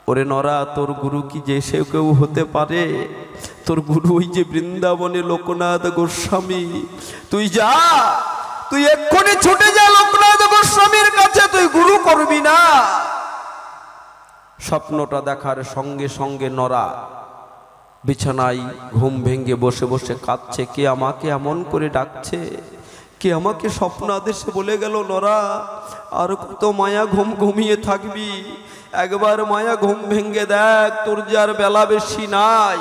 ওরে নরা, তোর গুরু কি যে সে কেউ হতে পারে? তোর গুরু ওই যে বৃন্দাবনে লোকনাথ গোস্বামী। তুই যা, তুই এক্ষুনি ছুটে যা লোকনাথ গোস্বামীর কাছে, তুই গুরু করবি না। স্বপ্নটা দেখার সঙ্গে সঙ্গে নরা বিছানায় ঘুম ভেঙে বসে বসে কাঁদছে। কে আমাকে এমন করে ডাকছে? কে আমাকে স্বপ্ন আদেশে বলে গেল, নরা আর কত মায়া ঘুম ঘুমিয়ে থাকবি? একবার মায়া ঘুম ভেঙে দেখ, তোর যে আর বেলা বেশি নাই।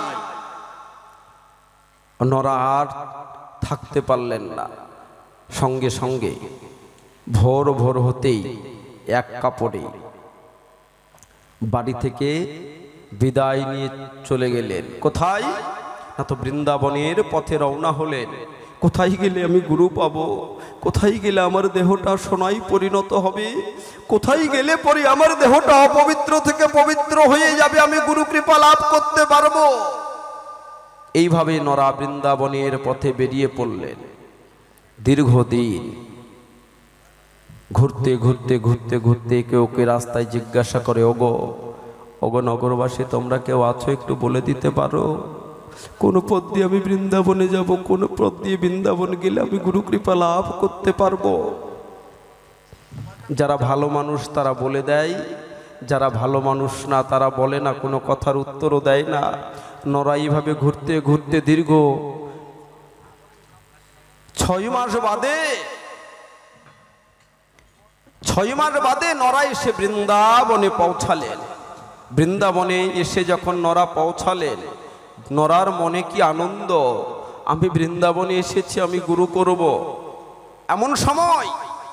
নরা আর থাকতে পারলেন না। সঙ্গে সঙ্গে ভোর ভোর হতেই এক কাপড়ে বাড়ি থেকে বিদায় নিয়ে চলে গেলেন। কোথায়? না তো বৃন্দাবনের পথে রওনা হলেন। কোথায় গেলে আমি গুরু পাবো? কোথায় গেলে আমার দেহটা সোনায় পরিণত হবে? কোথায় গেলে পরে আমার দেহটা অপবিত্র থেকে পবিত্র হয়ে যাবে, আমি গুরু কৃপা লাভ করতে পারবো? এইভাবে নরা বৃন্দাবনের পথে বেরিয়ে পড়লেন। দীর্ঘদিন ঘুরতে ঘুরতে ঘুরতে ঘুরতে কেউ কে রাস্তায় জিজ্ঞাসা করে, ওগো ওগো নগরবাসী, তোমরা কেউ আছো? একটু বলে দিতে পারো কোন পথ দিয়ে আমি বৃন্দাবনে যাব? কোন পথ দিয়ে বৃন্দাবন গেলে আমি গুরু কৃপা লাভ করতে পারবো? যারা ভালো মানুষ তারা বলে দেয়, যারা ভালো মানুষ না তারা বলে না, কোনো কথার উত্তরও দেয় না। নরা এইভাবে ঘুরতে ঘুরতে দীর্ঘ 6 মাস বাদে নরা এসে বৃন্দাবনে পৌঁছালেন। বৃন্দাবনে এসে যখন নরা পৌঁছালেন, নরার মনে কি আনন্দ! আমি বৃন্দাবনে এসেছি, আমি গুরু করব। এমন সময়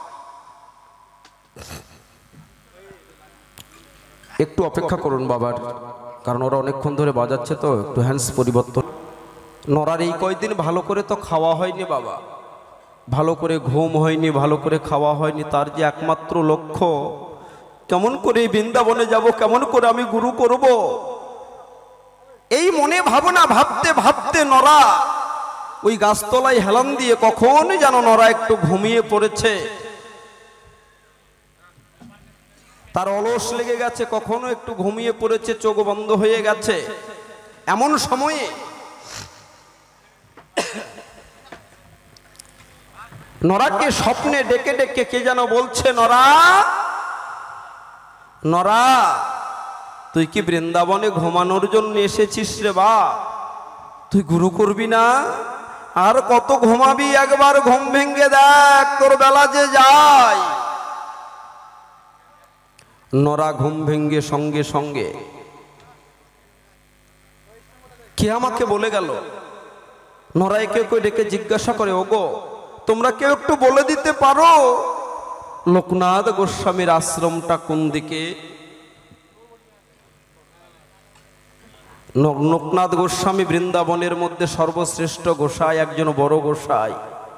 একটু অপেক্ষা করুন বাবার, কারণ ওরা অনেকক্ষণ ধরে বাজাচ্ছে, তো একটু হ্যান্ডস পরিবর্তন। নরার এই কয়েকদিন ভালো করে তো খাওয়া হয়নি বাবা, ভালো করে ঘুম হয়নি, ভালো করে খাওয়া হয়নি। তার যে একমাত্র লক্ষ্য, কেমন করে বৃন্দাবনে যাব, কেমন করে আমি গুরু করব, এই মনে ভাবনা ভাবতে ভাবতে নরা ওই গাছতলায় হেলান দিয়ে কখন যেন নরা একটু ঘুমিয়ে পড়েছে। তার অলস লেগে গেছে, কখনো একটু ঘুমিয়ে পড়েছে, চোখ বন্ধ হয়ে গেছে। এমন সময়ে নরাকে স্বপ্নে ডেকে ডেকে কে যেন বলছে, নরা নরা, তুই কি বৃন্দাবনে ঘুমানোর জন্য এসেছিস রে বা? তুই গুরু করবি না? আর কত ঘুমাবি? একবার ঘুম ভেঙে দেখ, তোর বেলা যে যায়। নরা ঘুম ভেঙে সঙ্গে সঙ্গে কে আমাকে বলে গেল? নরা একে কেউ ডেকে জিজ্ঞাসা করে, ওগো তোমরা কেউ একটু বলে দিতে পারো লোকনাথ গোস্বামীর আশ্রমটা কোন দিকে? লোকনাথ গোস্বামী বৃন্দাবনের মধ্যে সর্বশ্রেষ্ঠ গোসাই, একজন বড় গোসাই।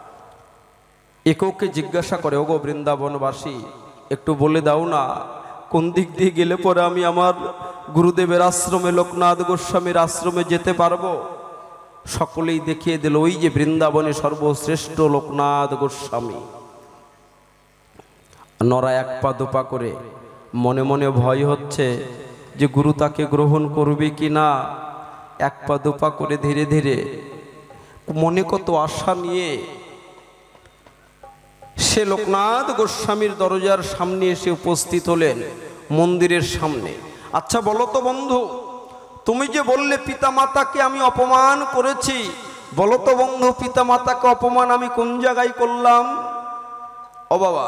এককে জিজ্ঞাসা করে, ওগো বৃন্দাবনবাসী, একটু বলে দাও না কোন দিক দিয়ে গেলে পরে আমি আমার গুরুদেবের আশ্রমে, লোকনাথ গোস্বামীর আশ্রমে যেতে পারবো? সকলেই দেখিয়ে দিল, ওই যে বৃন্দাবনে সর্বশ্রেষ্ঠ লোকনাথ গোস্বামী। নরা এক পা দুপা করে, মনে মনে ভয় হচ্ছে যে গুরু তাকে গ্রহণ করবে কি না। এক পা দুপা করে ধীরে ধীরে মনে কত আশা নিয়ে সে লোকনাথ গোস্বামীর দরজার সামনে এসে উপস্থিত হলেন, মন্দিরের সামনে। আচ্ছা বলো তো বন্ধু, তুমি যে বললে পিতামাতাকে আমি অপমান করেছি, বলো তো বন্ধু পিতামাতাকে অপমান আমি কোন জায়গায় করলাম? ও বাবা,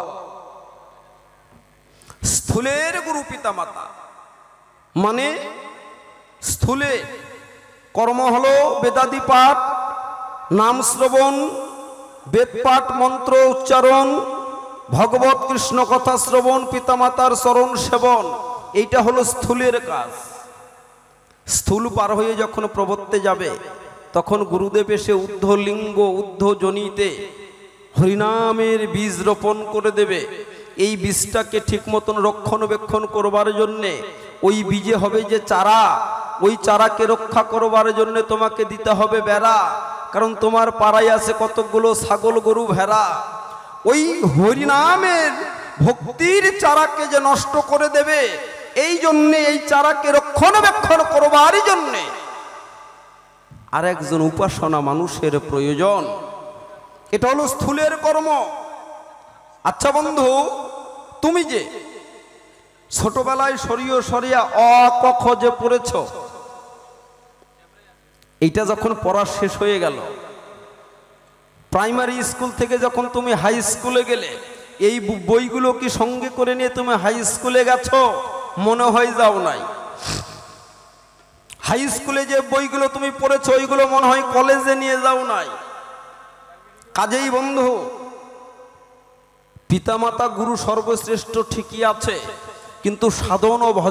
স্থূলের গুরু পিতামাতা, মানে স্থূলে কর্ম হলো বেদাদি পাঠ, নাম শ্রবণ, বেদ পাঠ, মন্ত্র উচ্চারণ, ভগবত কৃষ্ণ কথা শ্রবণ, পিতামাতার চরণ সেবন, এইটা হলো স্থূলের কাজ। স্থূল পার হয়ে যখন প্রবর্তে যাবে, তখন গুরুদেব এসে ঊর্ধ্বলিঙ্গ ঊর্ধ্বজনিতে হরিনামের বীজ রোপণ করে দেবে। এই বীজটাকে ঠিক মতন রক্ষণাবেক্ষণ করবার জন্যে ওই বীজে হবে যে চারা, ওই চারাকে রক্ষা করবার জন্য তোমাকে দিতে হবে বেড়া, কারণ তোমার পাড়ায় আছে কতগুলো ছাগল গরু ভেড়া। ওই হরিনামের ভক্তির চারাকে যে নষ্ট করে দেবে, এই জন্যে এই চারাকে রক্ষণাবেক্ষণ করবারই জন্যে আর একজন উপাসনা মানুষের প্রয়োজন। এটা হলো স্থূলের কর্ম। আচ্ছা বন্ধু, তুমি যে ছোটবেলায় সরিয়ে সরিয়া অ ক খ যে পড়েছ, এইটা যখন পড়া শেষ হয়ে গেল, প্রাইমারি স্কুল থেকে যখন তুমি হাই স্কুলে গেলে, এই বইগুলো কি সঙ্গে করে নিয়ে তুমি হাই স্কুলে গেছো? মনে হয় যাও নাই। হাই স্কুলে যে বইগুলো তুমি পড়েছো ওইগুলো মনে হয় কলেজে নিয়ে যাও নাই। কাজেই বন্ধু, পিতামাতা গুরু সর্বশ্রেষ্ঠ ঠিকই আছে, কিন্তু সাধন ও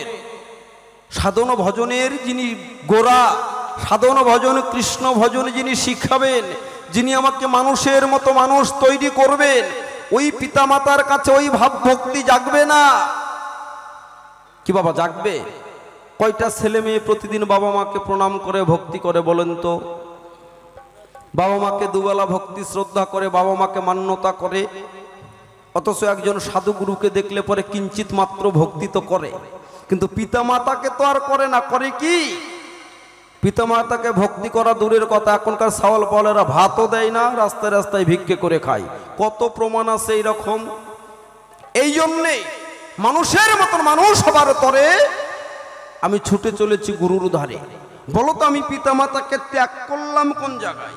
ভজনের যিনি গোড়া, সাধন ভজন কৃষ্ণ ভজন যিনি শিখাবেন, যিনি আমাকে মানুষের মতো মানুষ তৈরি করবেন, ওই পিতামাতার কাছে ওই ভাব ভক্তি জাগবে না কি বাবা? জাগবে? কয়টা ছেলে মেয়ে প্রতিদিন বাবা মাকে প্রণাম করে ভক্তি করে বলেন তো? বাবা মাকে দুবেলা ভক্তি শ্রদ্ধা করে, বাবা মাকে মান্যতা করে, অথচ একজন সাধু গুরুকে দেখলে পরে কিঞ্চিত মাত্র ভক্তি তো করে, কিন্তু পিতামাতাকে তো আর করে না। করে কি? পিতামাতাকে ভক্তি করা দূরের কথা, এখনকার সাওয়াল পাওয়ালেরা ভাতও দেয় না, রাস্তায় রাস্তায় ভিক্ষে করে খায়। কত প্রমাণ আছে এইরকম। এই জন্যে মানুষের মতন মানুষ হবার তরে আমি ছুটে চলেছি গুরুর ধারে। বলো তো, আমি পিতামাতাকে ত্যাগ করলাম কোন জায়গায়?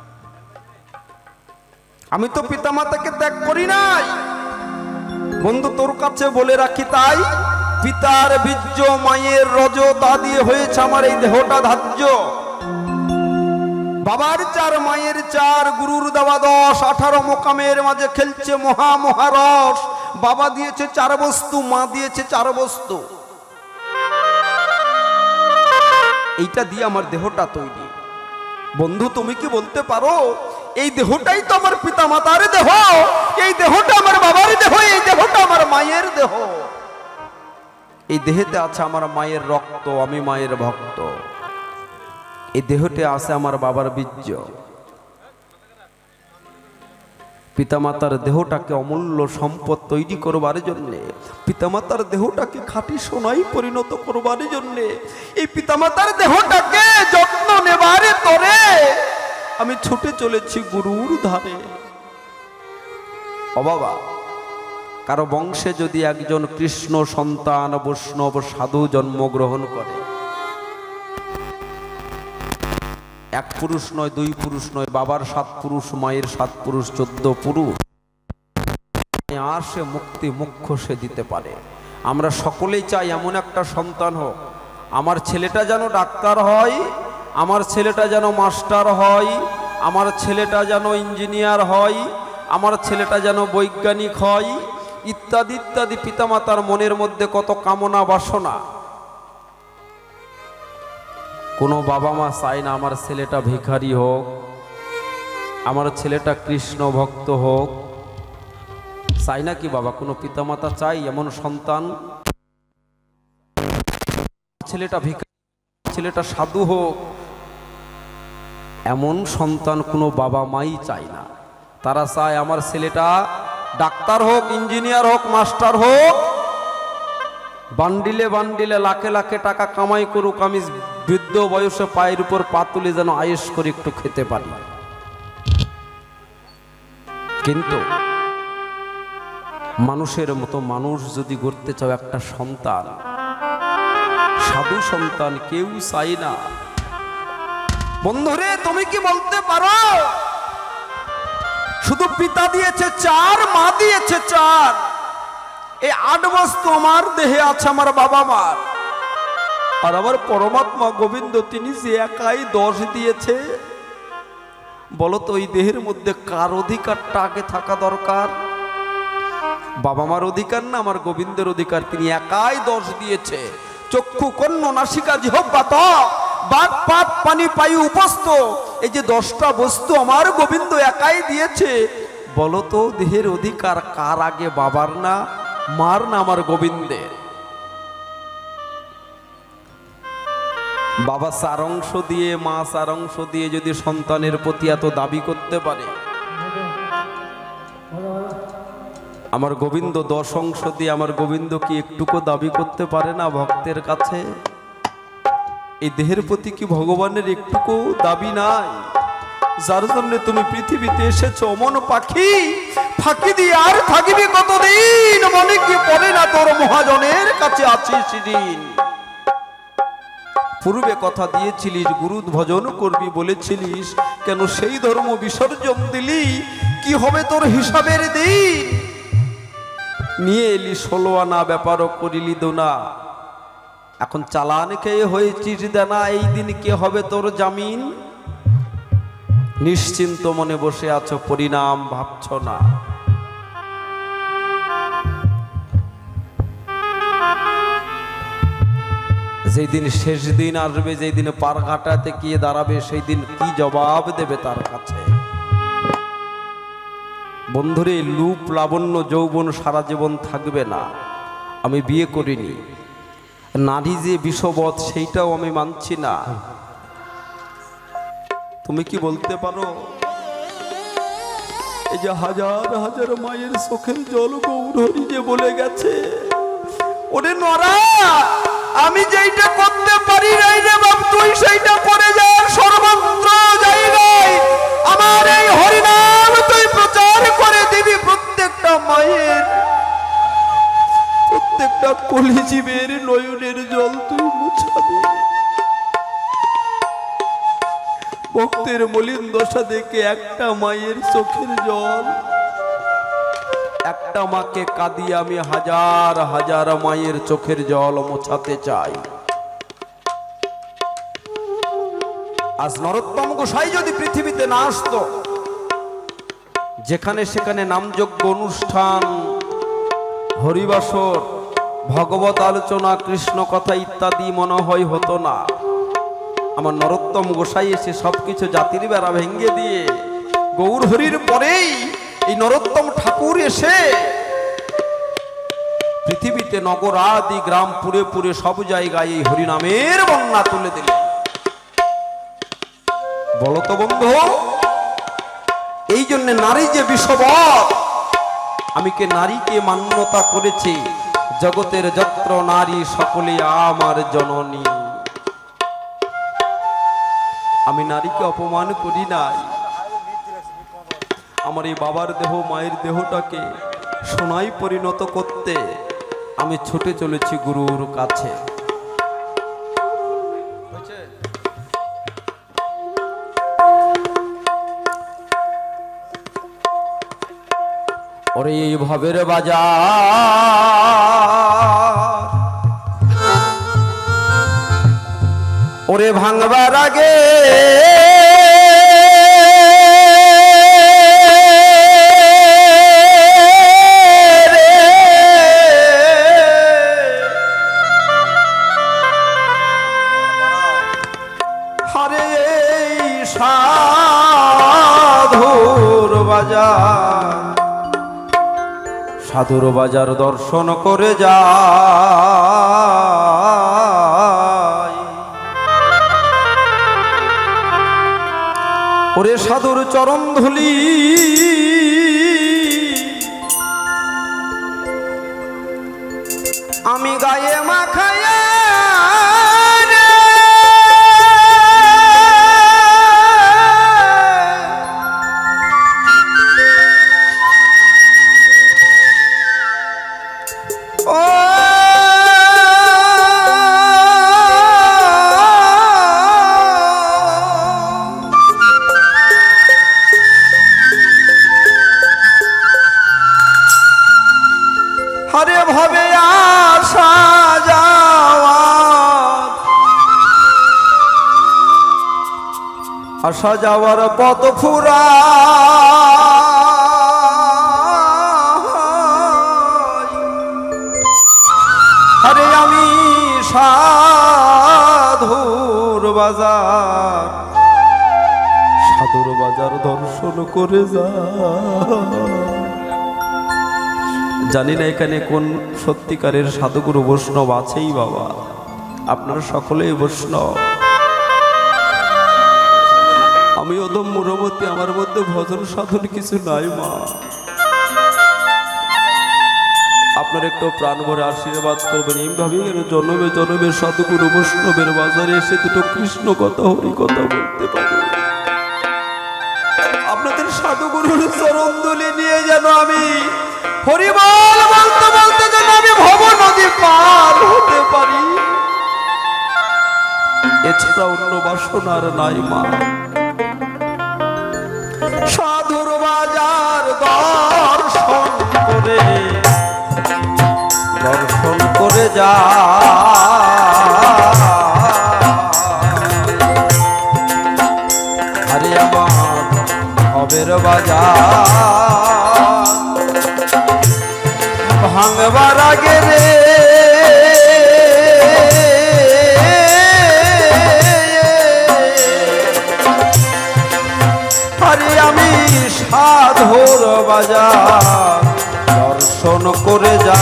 আমি তো পিতামাতাকে ত্যাগ করি নাই। বন্ধু, তোর কাছে বলে রাখি, তাই পিতার বীর্য মায়ের রজ তা দিয়ে হয়েছে আমার এই দেহটা ধার্য। বাবার 4 মায়ের 4, গুরুর দেওয়া 10, 18 মোকামের মাঝে খেলছে মহারস। বাবা দিয়েছে 4 বস্তু, মা দিয়েছে 4 বস্তু। এইটা দিয়ে আমার দেহটা তৈরি। বন্ধু, তুমি কি বলতে পারো এই দেহটাই তো আমার পিতা মাতার দেহ, এই দেহটা আমার বাবার দেহ, এই দেহটা আমার মায়ের দেহ। এই দেহেতে আছে আমার মায়ের রক্ত, আমি মায়ের ভক্ত। এই দেহতে আছে আমার বাবার বীর্য। পিতামাতার দেহটাকে অমূল্য সম্পদ তৈরি করবার জন্যে, পিতামাতার দেহটাকে খাঁটি সোনায় পরিণত করবার জন্যে, এই পিতামাতার দেহটাকে যত্ন নেবারে তরে আমি ছুটে চলেছি গুরুর ধারে। ও বাবা, কারো বংশে যদি একজন কৃষ্ণ সন্তান বৈষ্ণব সাধু জন্মগ্রহণ করে, 1 পুরুষ নয়, 2 পুরুষ নয়, বাবার 7 পুরুষ, মায়ের 7 পুরুষ, 14 পুরুষ, আসে মুক্তি মুখ্য সে দিতে পারে। আমরা সকলেই চাই এমন একটা সন্তান হোক, আমার ছেলেটা যেন ডাক্তার হয়, আমার ছেলেটা যেন মাস্টার হয়, আমার ছেলেটা যেন ইঞ্জিনিয়ার হয়, আমার ছেলেটা যেন বৈজ্ঞানিক হয়, ইত্যাদি ইত্যাদি। পিতামাতার মনের মধ্যে কত কামনা বাসনা। কোনো বাবা মা চায় না আমার ছেলেটা ভিখারি হোক, আমার ছেলেটা কৃষ্ণ ভক্ত হোক। চাই না কি বাবা? কোনো পিতামাতা চাই এমন সন্তান? ছেলেটা ভিখারি, ছেলেটা সাধু হোক, এমন সন্তান কোনো বাবা মাই চায় না। তারা চায় আমার ছেলেটা ডাক্তার হোক, ইঞ্জিনিয়ার হোক, মাস্টার হোক, বান্ডিলে বান্ডিলে লাখে লাখে টাকা কামাই করুক, আমি বৃদ্ধ বয়সে পায়ের উপর পা তুলে যেন আয়েশ করে একটু খেতে পারি। কিন্তু মানুষের মতো মানুষ যদি গড়তে চাও, একটা সন্তান, সাধু সন্তান কেউ চাই না। বন্ধুরে, তুমি কি বলতে পারো শুধু পিতা দিয়েছে 4, মা দিয়েছে 4, এই 8 বস্তু আমার দেহে আছে আমার বাবা মার, আর আমার পরমাত্মা গোবিন্দ তিনি যে একাই 10 দিয়েছে। বলো তো, এই দেহের মধ্যে কার অধিকারটা আগে থাকা দরকার? বাবা মার অধিকার না আমার গোবিন্দের অধিকার? তিনি একাই 10 দিয়েছে। চক্ষু, কর্ণ, নাসিকা, জিহ্বা, ত্বক, বাক, পাত, পানি, পায়ু, উপস্থ, এই যে 10টা বস্তু আমার গোবিন্দ একাই দিয়েছে। বলো তো, দেহের অধিকার কার আগে? বাবার না মার না আমার গোবিন্দের? বাবা 4 অংশ দিয়ে, মা 4 অংশ দিয়ে যদি সন্তানের প্রতি এত দাবি করতে পারে, আমার গোবিন্দ 10 অংশ দিয়ে আমার গোবিন্দ কি একটুকু দাবি করতে পারে না ভক্তের কাছে? এই দেহের প্রতি কি ভগবানের একটুকু দাবি নাই? যার জন্য তুমি পৃথিবীতে এসেছো অমন পাখি, ফাঁকি দিয়ে আর থাকিবি কতদিন? মনে কি পড়ে না তোর মহাজনের কাছে আছিস ঋণ? পূর্বে কথা দিয়েছিলিস গুরু ভজন করবি বলেছিলিস, কেন সেই ধর্ম বিসর্জন দিলি? কি হবে তোর হিসাবের দিন? নিয়ে এলি 16 আনা, ব্যাপারও করিলি দোনা, এখন চালান খেয়ে হয়েছিস দেনা, এই দিন কে হবে তোর জামিন? নিশ্চিন্ত মনে বসে আছো, পরিণাম ভাবছ না। যেই দিন শেষ দিন আসবে, যেই দিনে পার ঘাটাতে গিয়ে দাঁড়াবে, সেই দিন কি জবাব দেবে তার কাছে? বন্ধুরে, লূপ লাবণ্য যৌবন সারা জীবন থাকবে না। আমি বিয়ে করিনি, নারী যে বিষবৎ সেইটাও আমি মানছি না। তুমি কি বলতে পারো? এই যে হাজার হাজার মায়ের চোখের জল গৌরহরি যে বলে গেছে, ওরে নরা, আমি যেইটা করতে পারি নাই রে বাপ, তুই সেইটা করে যা। সর্বত্র জায়গায় আমার এই হরিনাম তুই প্রচার করে দিবি। প্রত্যেকটা মায়ের, প্রত্যেকটা কলিজীবের নয়নের জল তুই মুছাবি। ভক্তের মলিন দশা দেখে একটা মায়ের চোখের জল, একটা মাকে কাঁদিয়ে আমি হাজার হাজার মায়ের চোখের জল মোছাতে চাই। আজ নরোত্তম গোসাই যদি পৃথিবীতে না আসতো, যেখানে সেখানে নামযজ্ঞ অনুষ্ঠান, হরিবাসর, ভগবত আলোচনা, কৃষ্ণ কথা ইত্যাদি মনে হয় হতো না। আমার নরোত্তম গোসাই এসে সবকিছু জাতির বেড়া ভেঙ্গে দিয়ে, গৌর হরির পরেই এই নরোত্তম ঠাকুর এসে পৃথিবীতে নগর আদি গ্রাম পুরে পুরে সব জায়গায় এই হরিনামের বন্যা তুলে দিলেন। বলতো বন্ধু, এই জন্য নারী যে বিষবৎ, আমি কে নারীকে মান্যতা করেছি। জগতের যত্র নারী সকলে আমার জননী। আমি নারীকে অপমান করি নাই। আমার এই বাবার দেহ, মায়ের দেহটাকে সোনায় পরিণত করতে আমি ছুটে চলেছি গুরুর কাছে। ওরে এই ভবের বাজার, ওরে ভাঙবার আগে হরে সাধুর বাজার, সাধুর বাজার দর্শন করে যায়। ওরে সাধুর চরণ ধুলি আমি গায়ে মাখায়া, হরে ভবে আসা যাওয়া, আসা যাওয়ার পথ ফুরা, হরে আমি সাধুর বাজার, সাধুর বাজার দর্শন করে যা। জানি না এখানে কোন সত্যিকারের সাধুগুরু বৈষ্ণব আছেই বাবা, আপনারা সকলেই বৈষ্ণব। আমি অদম মুরমতি, আমার মধ্যে ভজন সাধন কিছু নাই মা। আপনার একটু প্রাণ ভরে আশীর্বাদ করবেন। এইভাবে জন্মে জন্মে সতগুরু বৈষ্ণবের বাজারে এসে দুটো কৃষ্ণ কথা হরি কথা বলতে পারি। আপনাদের সাধুগুরুর চরণ ধুলি নিয়ে যেন আমি হরিবল বলতে বলতে যেন আমি ভব নদী পার হতে পারি, এছাড়া অন্য বাসনার নাই মা। সাধুর বাজার দর্শন করে যা, আরে আমার ভবের বাজার ভাঙবার আগে রে আরে আমি সাধুর বাজার দর্শন করে যা।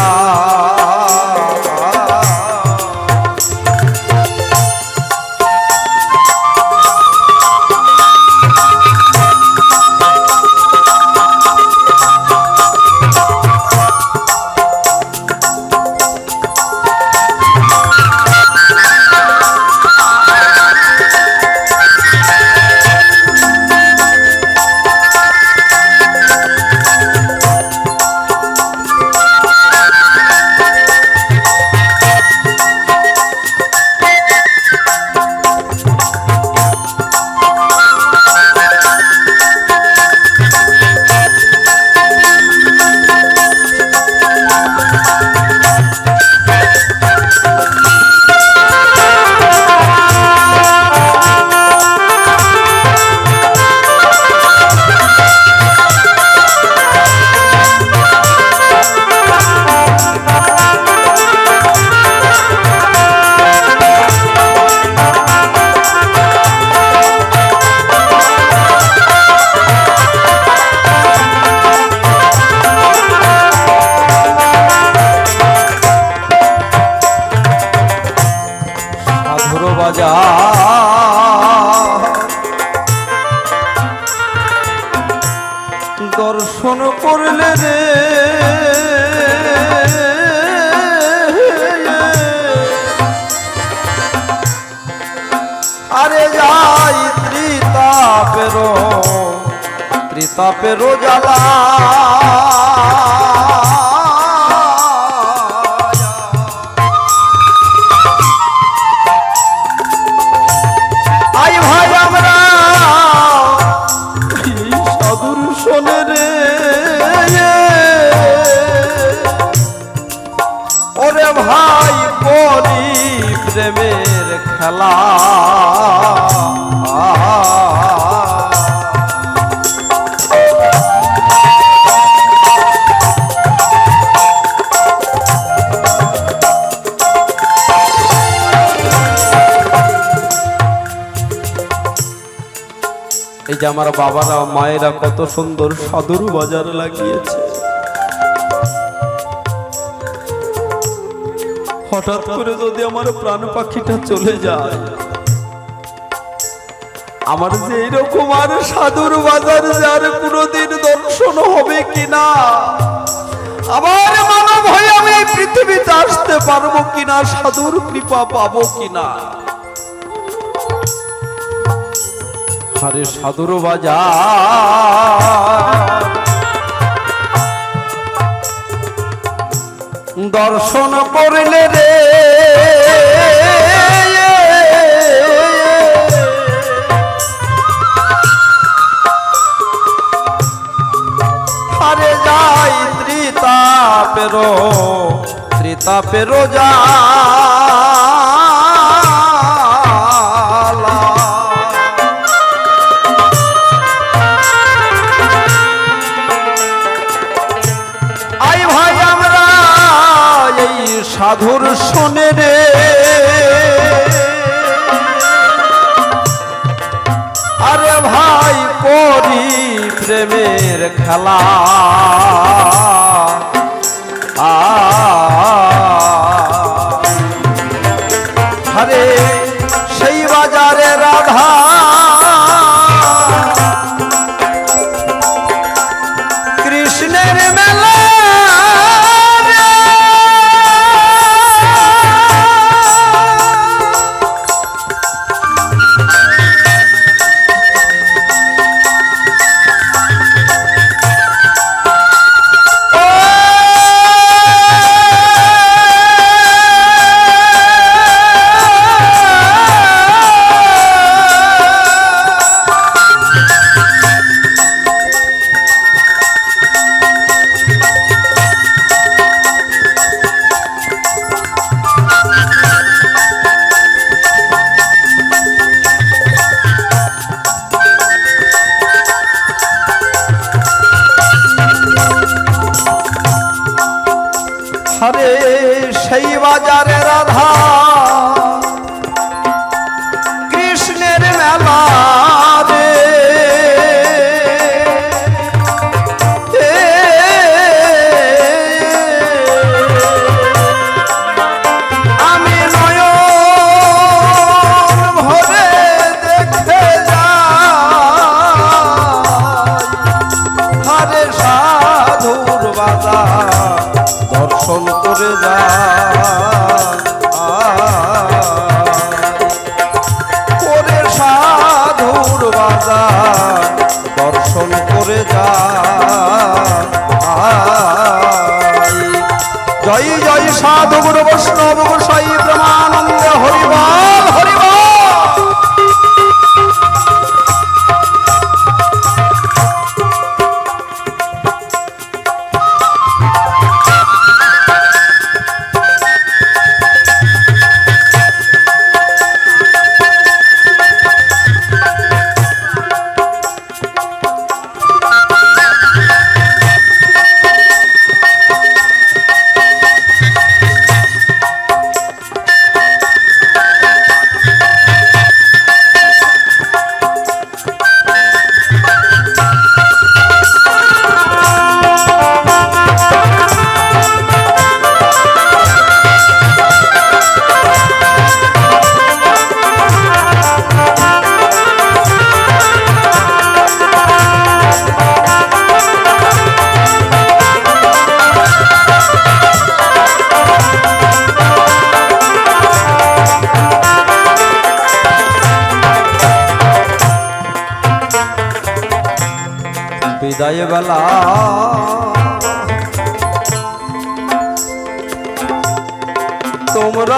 দর্শন করলে রে আরে যাই ত্রিতাপেরো জ্বালা আই ভাই আমরা সাধুর শোনে রে ওরে ভাই করি প্রেমের খেলা এই যে আমার বাবারা মায়েরা কত সুন্দর সাধুর বাজার লাগিয়েছে, হঠাৎ করে যদি আমার প্রাণ পাখিটা চলে যায়, আমার যে এইরকম আর সাধুর বাজার যার কোনোদিন দর্শন হবে কিনা, আবার মানব হয়ে আমি এই পৃথিবীতে আসতে পারবো কিনা, সাধুর কৃপা পাবো কিনা। আরে সাধুর বাজার দর্শন করলে রে আরে যাই ত্রিতাপেরো যা সাধুর শোনে রে আরে ভাই করি প্রেমের খেলা আরে সেই বাজারে রাধা কৃষ্ণের মেলা রে সেই বাজারে রাধা কৃষ্ণের মেলা রে আমি নয়ন ভরে দেখতে যাই হারে সাধুর বাজার দর্শন করে যারে সাধুর বাজার দর্শন করে যাই জয় জয় সাধু গুরু বৈষ্ণব গোসাই প্রেমানন্দে হরিবল হরিবল। বিদায় বেলা তোমরা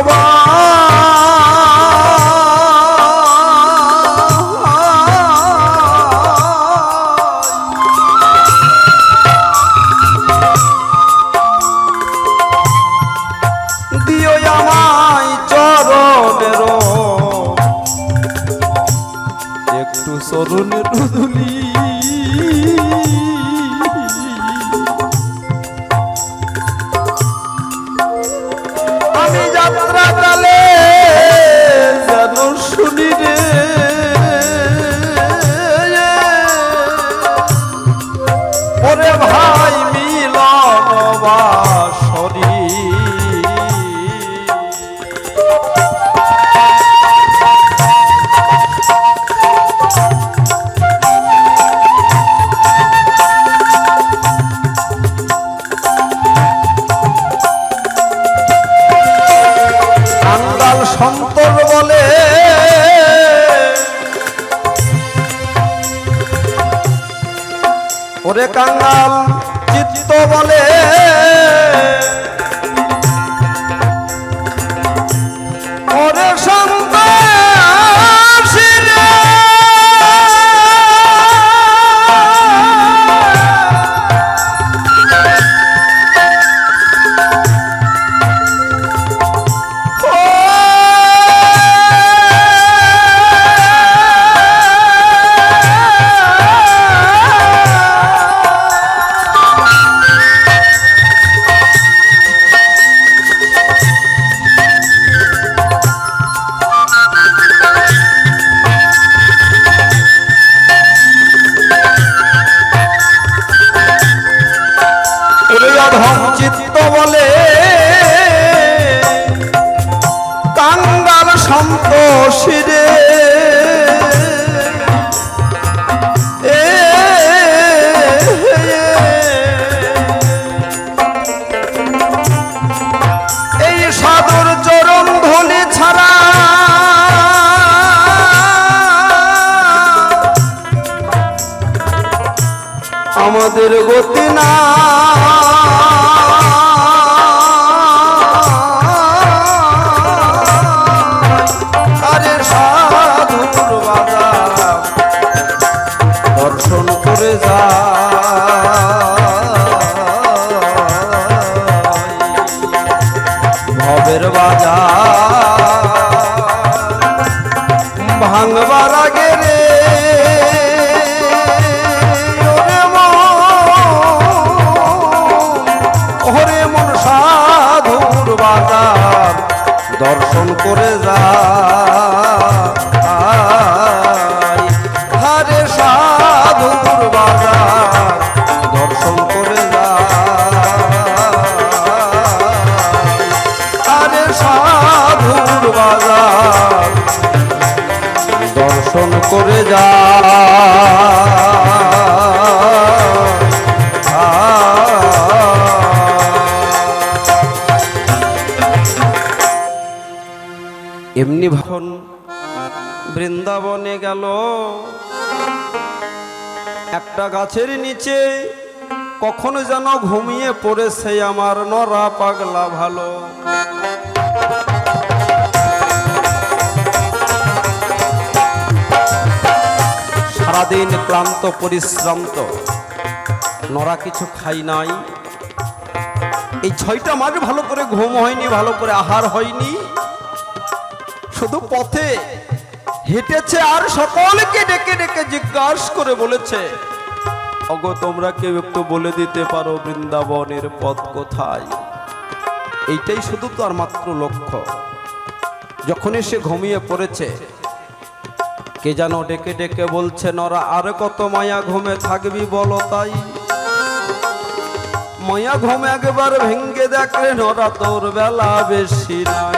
সবাই দিও আমায় চরণের একটু চরণের ধুলি আমি যাত্রা কালে যেন শুনি রে ওরে ভাই মিলন বাসরি সন্তর বলে ওরে কাঙ্গাল চিত্ত বলে ওরে সন্ত্রাসী রে চিত্ত বলে কাঙ্গাল সন্তোষী রে এই সাধুর চরণ ধনি ছাড়া আমাদের গতি না দর্শন করে যাই ভবের বাজার ভাঙবার আগে রে ওরে মন সাধুর করে যাই, হারে সাধুর বাজার দর্শন করে যাই, হারে সাধুর বাজার দর্শন করে যাই। এমনি ভাবন বৃন্দাবনে গেল, একটা গাছের নিচে কখনো যেন ঘুমিয়ে পড়েছে আমার নরা পাগলা ভালো। সারাদিন ক্লান্ত পরিশ্রান্ত, নরা কিছু খাই নাই, এই 6টা মাস ভালো করে ঘুম হয়নি, ভালো করে আহার হয়নি, শুধু পথে হেঁটেছে আর সকলকে ডেকে ডেকে জিজ্ঞাসা করে বলেছে, ওগো তোমরা কেউ একটু বলে দিতে পারো বৃন্দাবনের পথ কোথায়? এইটাই শুধু তার মাত্র লক্ষ্য। যখন সে ঘুমিয়ে পড়েছে, কে যেন ডেকে ডেকে বলছে, নরা আর কত মায়া ঘুমে থাকবি বলো তাই, মায়া ঘুম একবার ভেঙ্গে দেখলে নরা তোর বেলা বেশি নাই।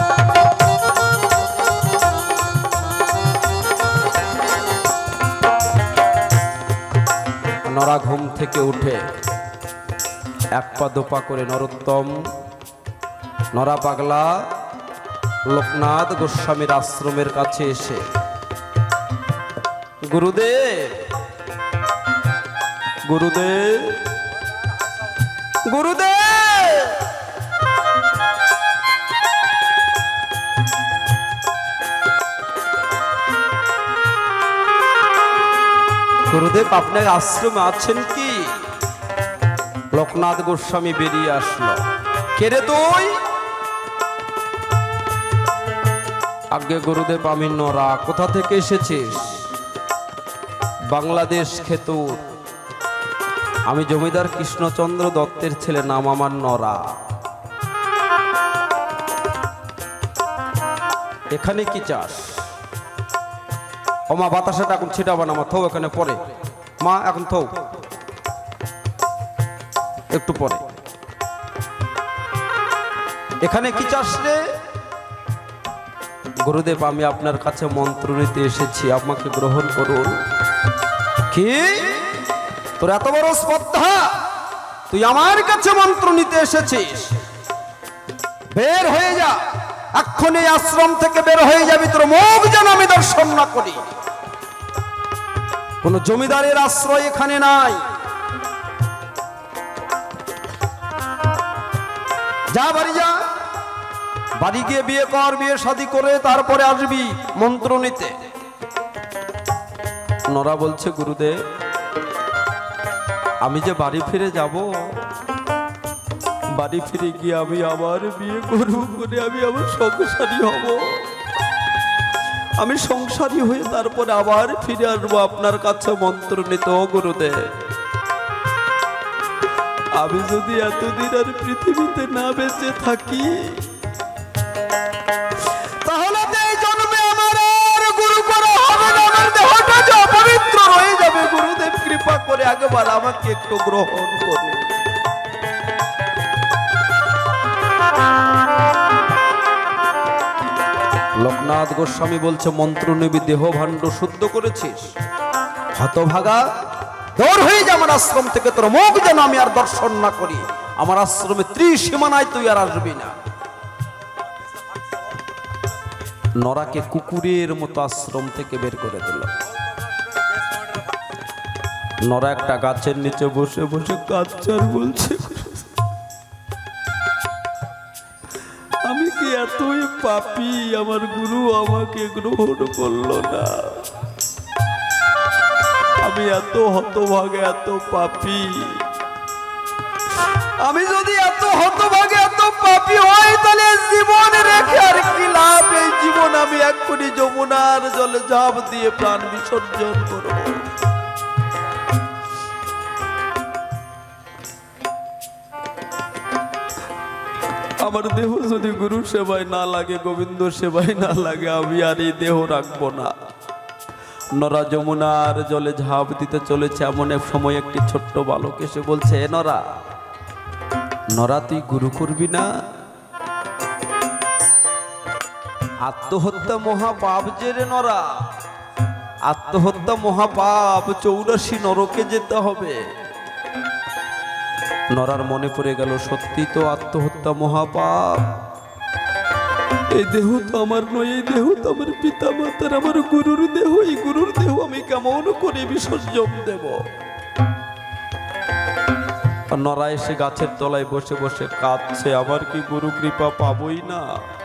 নরা ঘুম থেকে উঠে এক পা দোপা করে নরোত্তম নরা পাগলা লোকনাথ গোস্বামীর আশ্রমের কাছে এসে, গুরুদেব গুরুদেব গুরুদেব, গুরুদেব আপনার আশ্রমে আছেন কি? লোকনাথ গোস্বামী বেরিয়ে আসলো। কে রে তুই? আগে গুরুদেব আমি নরা। কোথা থেকে এসেছিস? বাংলাদেশ খেতুর। আমি জমিদার কৃষ্ণচন্দ্র দত্তের ছেলে, নাম আমার নরা। এখানে কি চাস? ও মা, বাতাসাটা এখন ছিটাবা না মা, থৌ এখানে পরে মা, এখন থৌ একটু পরে। এখানে কি চাস রে? গুরুদেব আমি আপনার কাছে মন্ত্র নিতে এসেছি, আমাকে গ্রহণ করুন। কি তোর এত বড় স্পর্ধা? তুই আমার কাছে মন্ত্র নিতে এসেছিস? বের হয়ে যা, এক্ষুনি আশ্রম থেকে বের হয়ে যাবি, তোর মুখ যেন আমি দর্শন না করি। কোন জমিদারের আশ্রয় এখানে নাই। যা বাড়ি যা, বাড়ি গিয়ে বিয়ে কর, বিয়ে শাদী করে তারপরে আসবি মন্ত্র নিতে। নরা বলছে, গুরুদেব আমি যে বাড়ি ফিরে যাব, বাড়ি ফিরে গিয়ে আমি আবার বিয়ে করব, করে আমি আবার সংসারী হব, আমি সংসারী হয়ে তারপরে আবার ফিরে আসবো আপনার কাছে মন্ত্র নিতে। ও গুরুদেব, আমি যদি এতদিন আর পৃথিবীতে না বেঁচে থাকি, তাহলে এই জন্মে আমার আর গুরু করা হবে না, আমার দেহটা যে অপবিত্র হয়ে যাবে। গুরুদেব কৃপা করে একবার আমাকে একটু গ্রহণ করুন। লোকনাথ গোস্বামী বলছে, মন্ত্র নিবি, দেহ ভাণ্ড শুদ্ধ করেছিস? হতভাগা, দূর হয়ে যা আমার আশ্রম থেকে, তোর মুখ যেন আমি আর দর্শন না করি। আমার আশ্রমে ত্রিসীমানায় তুই আর আসবি না। নরাকে কুকুরের মতো আশ্রম থেকে বের করে দিল। নরা একটা গাছের নিচে বসে বসে কাঁদছে, বলছে, আমি কি এতই পাপী, আমার গুরু আমাকে গ্রহণ করলো না? আমি এত হতভাগে, এত পাপী। আমি যদি এত হতভাগে, এত পাপী হই, তাহলে জীবন রেখে আর কি লাভ? এই জীবন আমি এক্ষুনি যমুনার জলে ঝাঁপ দিয়ে প্রাণ বিসর্জন করব। আমার আমার দেহ যদি গুরু সেবায় না লাগে, গোবিন্দ সেবায় না লাগে, আমি আর এই দেহ রাখবো না। নরা যমুনার জলে ঝাঁপ দিতে চলেছে, এমন এক সময় একটি ছোট্ট বালক এসে বলছে, এ নরা, নরা তুই গুরু করবি না? আত্মহত্যা মহাপাপ যে রে নরা, আত্মহত্যা মহাপাপ, 84 নরকে যেতে হবে। নরার মনে পড়ে গেল, সত্যি তো আত্মহত্যা মহাপাপ। এই দেহ তো আমার নয়, এই দেহ তো আমার পিতা মাতার, আমার গুরুর দেহ। এই গুরুর দেহ আমি কেমন করে বিসর্জন দেব? নরা এসে গাছের তলায় বসে বসে কাঁদছে, আমার কি গুরু কৃপা পাবই না?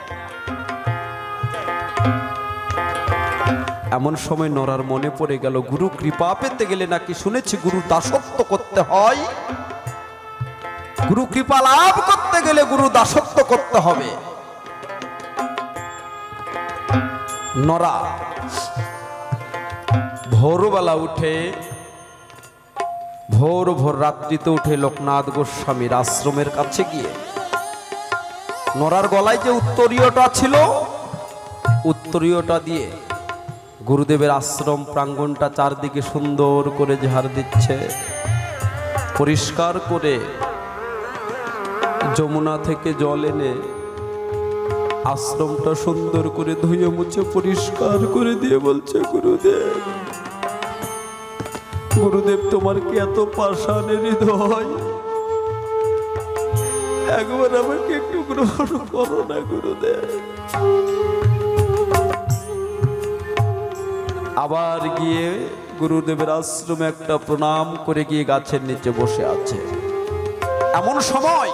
এমন সময় নরার মনে পড়ে গেল, গুরু কৃপা পেতে গেলে নাকি শুনেছি গুরু দাসত্ব করতে হয়। গুরু কৃপা লাভ করতে গেলে গুরু দাসত্ব করতে হবে। নরা ভোরবেলা উঠে, ভোর ভোর রাত্রিতে উঠে লোকনাথ গোস্বামীর আশ্রমের কাছে গিয়ে নরার গলায় যে উত্তরীয়টা ছিল, উত্তরীয়টা দিয়ে গুরুদেবের আশ্রম প্রাঙ্গণটা চারদিকে সুন্দর করে ঝাড় দিচ্ছে, পরিষ্কার করে যমুনা থেকে জল এনে আশ্রমটা সুন্দর করে ধুয়ে মুছে পরিষ্কার করে দিয়ে বলছে, গুরুদেব, গুরুদেব তোমার কি এত পাষাণের হৃদয়? একবার আমাকে একটু গ্রহণ করো না গুরুদেব। আবার গিয়ে গুরুদেবের আশ্রমে একটা প্রণাম করে গিয়ে গাছের নিচে বসে আছে। এমন সময়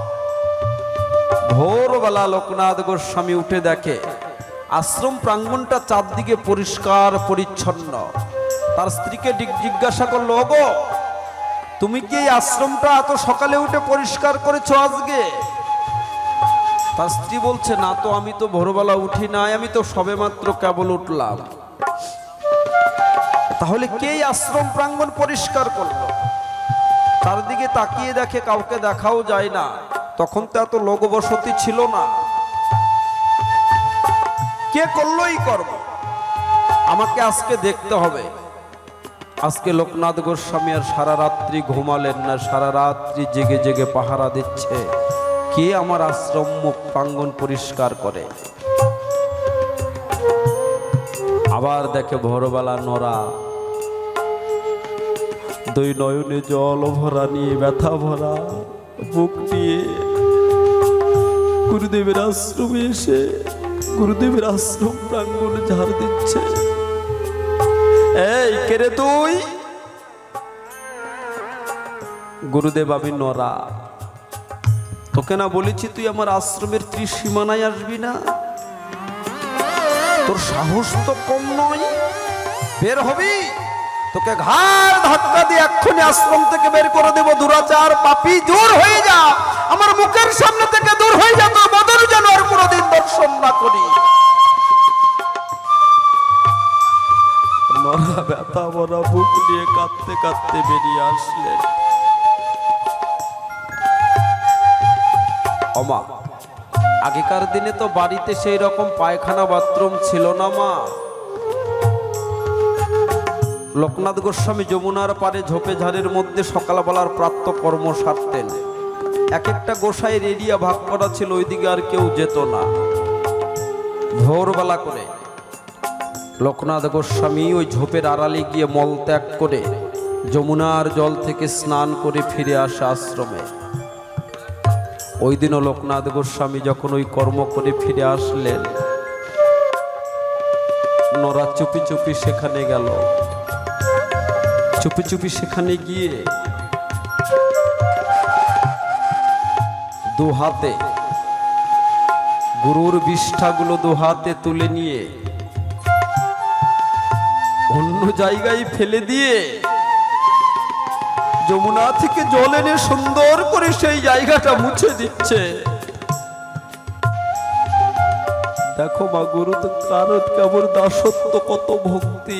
ভোরবেলা লোকনাথ গোস্বামী উঠে দেখে আশ্রম প্রাঙ্গণটা চারদিকে পরিষ্কার পরিচ্ছন্ন। তার স্ত্রীকে জিজ্ঞাসা করলো, ওগো, তুমি কি এই আশ্রমটা এত সকালে উঠে পরিষ্কার করেছো আজকে? তার স্ত্রী বলছে, না তো, আমি তো ভোরবেলা উঠি নাই, আমি তো সবেমাত্র কেবল উঠলাম। তাহলে কে আশ্রম প্রাঙ্গণ পরিষ্কার করলো? চারদিকে তাকিয়ে দেখে কাউকে দেখাও যায় না, তখন তো এত লোকবসতি ছিল না। কে করলোই করব, আমাকে আজকে দেখতে হবে। আজকে লোকনাথ গোস্বামী আর সারা রাত্রি ঘুমালেন না, সারা রাত্রি জেগে জেগে পাহারা দিচ্ছে, কে আমার আশ্রম প্রাঙ্গণ পরিষ্কার করে। আবার দেখে ভোরবেলা নরা দুই নয়নে জল ভরা নিয়ে, ব্যথা ভরা বুক নিয়ে গুরুদেবের আশ্রমে এসে গুরুদেবের আশ্রম প্রাঙ্গণে ঝাড় দিচ্ছে। এই কে রে তুই? গুরুদেব, আমি নরা। তোকে না বলেছি তুই আমার আশ্রমের ত্রিসীমানায় আসবি না? তোর সাহস তো কম নয়, বের হবি, তোকে ঘাড় ধাক্কা দিয়ে এক্ষুনি আশ্রম থেকে বের করে দেব। দুরাচার পাপী, দূর হয়ে যা, আমার মুখের সামনে থেকে দূর হয়ে যা, তোর বদল যেন আর কোনোদিন দর্শন না করি। নরা ব্যথা ভরা বুক নিয়ে কাঁদতে কাঁদতে বেরিয়ে আসলেন। অমা, আগেকার দিনে তো বাড়িতে সেই রকম পায়খানা বাথরুম ছিল না মা। লোকনাথ গোস্বামী যমুনার পারে ঝোপে ঝাড়ের মধ্যে সকালবেলার প্রাপ্ত কর্ম সারতেন। এক একটা গোসাইয়ের এরিয়া ভাগ করা ছিল, ওইদিকে আর কেউ যেত না। ভোরবেলা করে লোকনাথ গোস্বামী ওই ঝোপের আড়ালে গিয়ে মল ত্যাগ করে যমুনার জল থেকে স্নান করে ফিরে আসে আশ্রমে। ওই দিনও লোকনাথ গোস্বামী যখন ওই কর্ম করে ফিরে আসলেন, নরা চুপি চুপি সেখানে গেল। চুপি চুপি সেখানে গিয়ে দু হাতে গুরুর বিষ্ঠাগুলো দু হাতে তুলে নিয়ে অন্য জায়গায় ফেলে দিয়ে যমুনা থেকে জল এনে সুন্দর করে সেই জায়গাটা মুছে দিচ্ছে। দেখো মা, গুরু তো কারণ কেমন দাসত্ব, কত ভক্তি।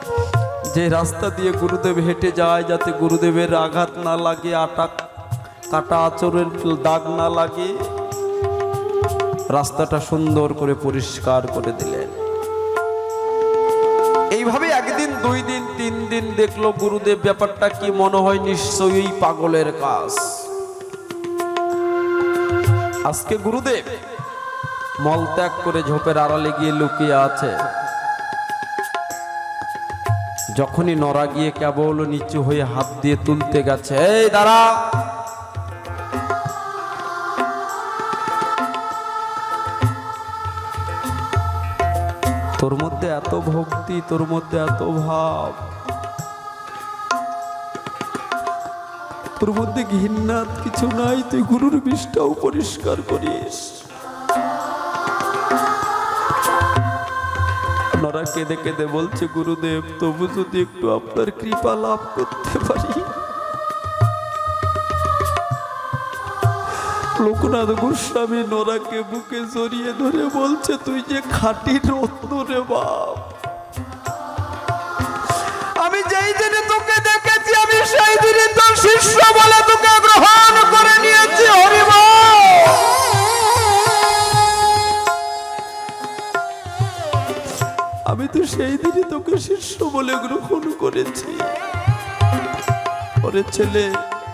যে রাস্তা দিয়ে গুরুদেব হেঁটে যায় যাতে গুরুদেবের আঘাত না লাগে, আটাক কাটা আঁচড়ের দাগ না লাগে, রাস্তাটা সুন্দর করে পরিষ্কার করে দিলেন। এইভাবে একদিন, 2 দিন, 3 দিন দেখলো গুরুদেব ব্যাপারটা কি মনে হয় নিশ্চয়ই পাগলের কাজ। আজকে গুরুদেব মল ত্যাগ করে ঝোপের আড়ালে গিয়ে লুকিয়ে আছে। যখনই নরা গিয়ে কেবল নিচু হয়ে হাত দিয়ে তুলতে গেছে, এই দাঁড়া, তোর মধ্যে এত ভক্তি, তোর মধ্যে এত ভাব, তোর মধ্যে ঘৃণাত কিছু নাই, তুই গুরুর বিষটাও পরিষ্কার করিস। নরা কেঁদে কেঁদে বলছে, গুরুদেব তবু যদি একটু আপনার কৃপা লাভ করতে পারি। লোকনাথ গোস্বামী নরাকে বুকে জড়িয়ে ধরে বলছে, তুই যে খাঁটি রত্ন রে বাপ, আমি যেই দিনে তোকে দেখেছি আমি সেই দিনে তোর শিষ্য বলে তোকে গ্রহণ করে নিয়েছি। হরি বল। আমি তো সেই দিনই তোকে শিষ্য বলে গ্রহণ করেছি। ওরে ছেলে,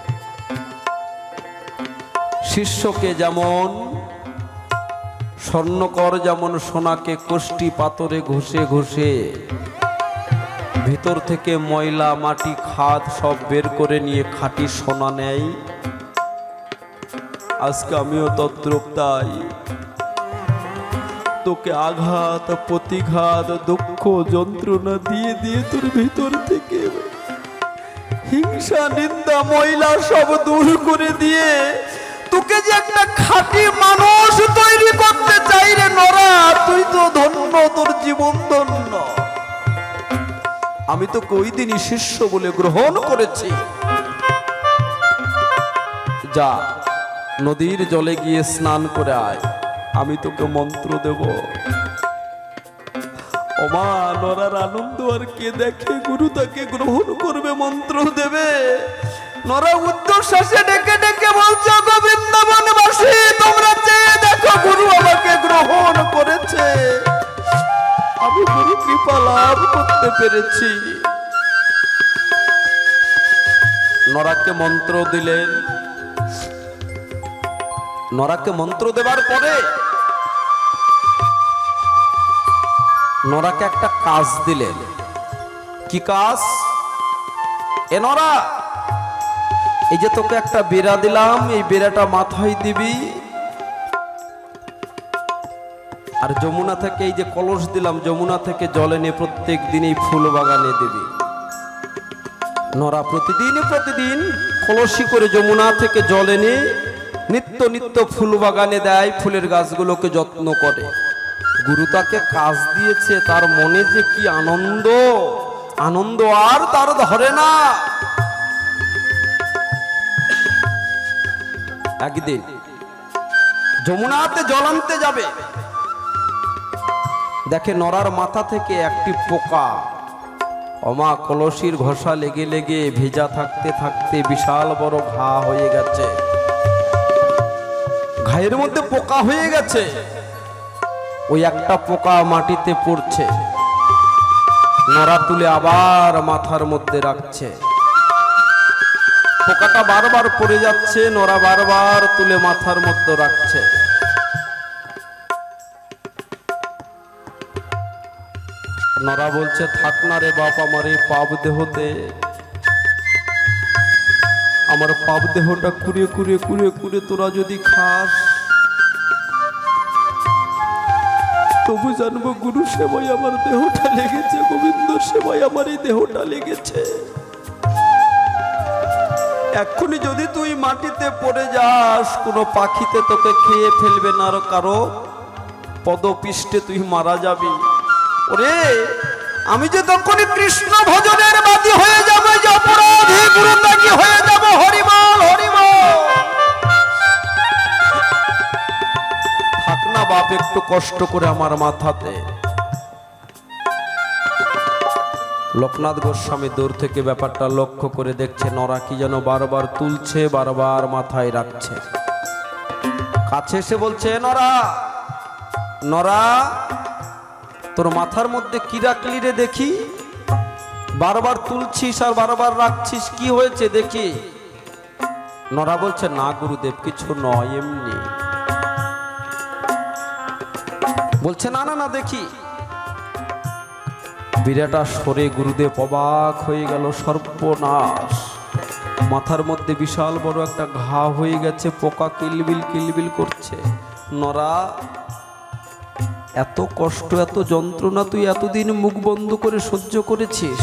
শিষ্যকে যেমন স্বর্ণকর যেমন সোনাকে কোষ্টি পাথরে ঘষে ঘষে ভিতর থেকে ময়লা মাটি খাদ সব বের করে নিয়ে খাঁটি সোনা নেয়, আজকে আমিও তদ্রূপ তাই তোকে আঘাত প্রতিঘাত দুঃখ যন্ত্রণা দিয়ে দিয়ে তোর ভিতর থেকে হিংসা নিন্দা ময়লা সব দূর করে দিয়ে তোকে যে একটা খাঁটি মানুষ তৈরি করতে চাই রে নরা। তুই তো ধন্য, তোর জীবন ধন্য। আমি তো ওই দিনই শিষ্য বলে গ্রহণ করেছি। যা নদীর জলে গিয়ে স্নান করে আয়, আমি তোকে মন্ত্র দেব। ওমা, নরার আনন্দ আর কে দেখে, গুরু তাকে গ্রহণ করবে, মন্ত্র দেবে। নরা উচ্চশ্বাসে ডেকে ডেকে বলছে, বৃন্দাবনবাসী তোমরা চেয়ে দেখো, গুরু আমাকে গ্রহণ করেছে, আমি গুরু কৃপা লাভ করতে পেরেছি। নরাকে মন্ত্র দিলেন। নরাকে মন্ত্র দেবার পরে নরাকে একটা কাজ দিলেন। কি কাজ? এ নরা, এই যে তোকে একটা বেড়া দিলাম, এই বেড়াটা মাথায় দিবি, আর যমুনা থেকে এই যে কলস দিলাম, যমুনা থেকে জল এনে প্রত্যেক দিন এই ফুল বাগানে দিবি। নরা প্রতিদিন কলসি করে যমুনা থেকে জল এনে নিত্য নিত্য ফুল বাগানে দেয়, ফুলের গাছগুলোকে যত্ন করে। গুরু তাকে কাজ দিয়েছে, তার মনে যে কি আনন্দ, আনন্দ আর তার ধরে না। একদিন যমুনাতে জল আনতে যাবে, দেখে নরার মাথা থেকে একটি পোকা, ওমা কলসির ঘষা লেগে লেগে ভেজা থাকতে থাকতে বিশাল বড় ঘা হয়ে গেছে, ঘায়ের মধ্যে পোকা হয়ে গেছে। ওই একটা পোকা মাটিতে পড়ছে, নরা তুলে আবার মাথার মধ্যে রাখছে। পোকাটা বারবার পড়ে যাচ্ছে, নরা বারবার তুলে মাথার মধ্যে রাখছে। নরা বলছে, থাক না রে বাপ, আমার এই পাপ দেহতে, আমার পাপ দেহটা কুড়ে কুড়ে কুড়ে কুড়ে তোরা যদি খাস, তবু জানবো গুরু সেবায় আমার দেহটা লেগেছে, গোবিন্দ সেবায় আমার এই দেহটা লেগেছে। এক্ষুনি যদি তুই মাটিতে পড়ে যাস, কোনো পাখিতে তোকে খেয়ে ফেলবে না, আর কারো পদপিষ্টে তুই মারা যাবি। ওরে, আমি যে তখনই কৃষ্ণ ভজনের বাদী হয়ে যাবো, যে অপরাধী গুরু ত্যাগী হয়ে যাব। হরিবল হরিবল। থাক না বাপ, একটু কষ্ট করে আমার মাথাতে। লোকনাথ গোস্বামী দূর থেকে ব্যাপারটা লক্ষ্য করে দেখছে নরা কি যেন বারবার তুলছে, বারবার মাথায় রাখছে। কাছে এসে বলছে, নরা নরা, তোর মাথার মধ্যে কি রাখলি রে দেখি? বারবার তুলছিস আর বারবার রাখছিস, কি হয়েছে দেখি? নরা বলছে, না গুরুদেব, কিছু নয়, এমনি। বলছে, না না না, দেখি। বিরাটা সরে গুরুদেব অবাক হয়ে গেল। সর্বনাশ, মাথার মধ্যে বিশাল বড় একটা ঘা হয়ে গেছে, পোকা কিলবিল কিলবিল করছে। নরা, এত কষ্ট, এত যন্ত্রণা তুই এতদিন মুখ বন্ধ করে সহ্য করেছিস,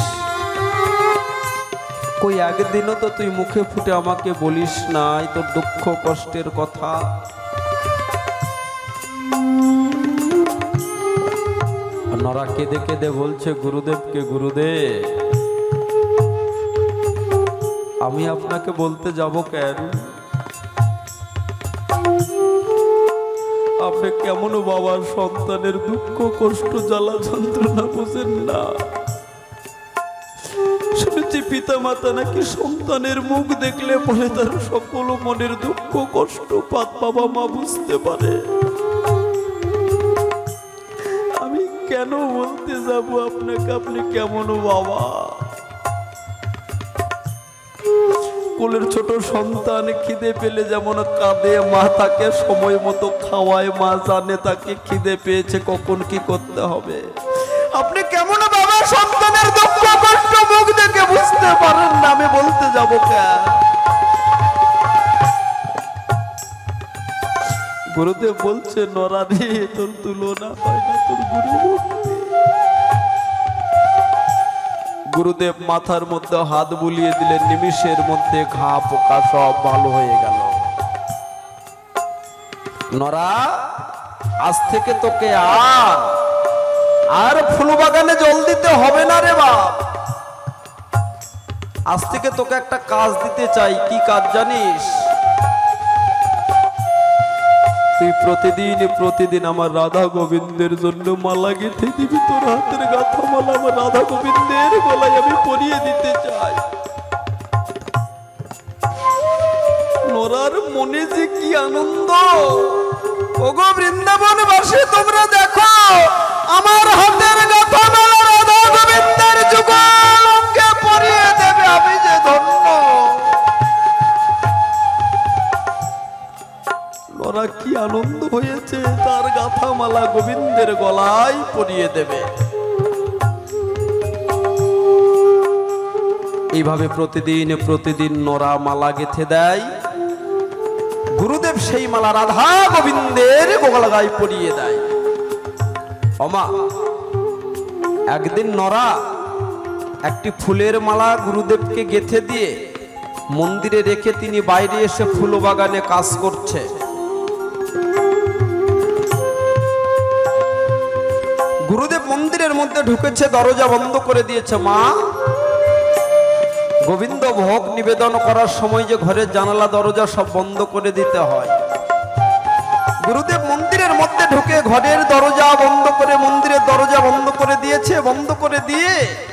কই একদিনও তো তুই মুখে ফুটে আমাকে বলিস নাই তোর দুঃখ কষ্টের কথা। নরা কেঁদে কেঁদে বলছে গুরুদেবকে, গুরুদেব, আমি আপনাকে বলতে যাব কেন? আপনি কেমন বাবার সন্তানের দুঃখ কষ্ট জ্বালা যন্ত্রণা বোঝেন না। শুনেছি পিতা মাতা নাকি সন্তানের মুখ দেখলে পরে তার সকল মনের দুঃখ কষ্ট বাবা মা বুঝতে পারে। আমি কেন বলতে যাব আপনাকে, আপনি কেমন বাবা? কোলের ছোট সন্তান খিদে পেলে যেমন কাঁদে, মা তাকে সময় মতো খাওয়ায়, মা জানে তাকে খিদে পেয়েছে কখন কি করতে হবে। আপনি কেমন বাবা সন্তানের দুঃখ কষ্ট মুখ দেখে বুঝতে পারেন না? আমি বলতে যাব কেন? গুরুদেব বলছে, নরা রে, তোর তুলনা হয় না তোর গুরু। গুরুদেব মাথার মধ্যে হাত বুলিয়ে দিলেন, নিমিষের মধ্যে ঘা পোকা সব ভালো হয়ে গেল। নরা, আজ থেকে তোকে আর ফুল বাগানে জল দিতে হবে না রে বাপ। আজ থেকে তোকে একটা কাজ দিতে চাই। কি কাজ জানিস? তুই প্রতিদিন আমার রাধা গোবিন্দের জন্য মালা গেঁথে দিবি। তোর হাতের গাঁথা মালা আমার রাধা গোবিন্দের গলায় আমি পরিয়ে দিতে চাই। নরার মনে যে কি আনন্দ! ওগো বৃন্দাবনবাসী, তোমরা দেখো, আমার হাতের গাঁথা মালা রাধা গোবিন্দের যুগল অঙ্গে পরিয়ে দেবে। আমি যে ধন্য! নরা কি আনন্দ হয়েছে, তার গাঁথা মালা গোবিন্দের গলায় পরিয়ে দেবে। এইভাবে প্রতিদিন নরা মালা গেঁথে দেয়। গুরুদেব সেই মালা রাধা গোবিন্দের গলায় পরিয়ে দেয়। ওমা, একদিন নরা একটি ফুলের মালা গুরুদেবকে গেঁথে দিয়ে মন্দিরে রেখে তিনি বাইরে এসে ফুল বাগানে কাজ করছে। গুরুদেব মন্দিরের মধ্যে ঢুকেছে, দরজা বন্ধ করে দিয়েছে। মা, গোবিন্দ ভোগ নিবেদন করার সময় যে ঘরের জানালা দরজা সব বন্ধ করে দিতে হয়। গুরুদেব মন্দিরের মধ্যে ঢুকে ঘরের দরজা বন্ধ করে, মন্দিরের দরজা বন্ধ করে দিয়েছে। বন্ধ করে দিয়ে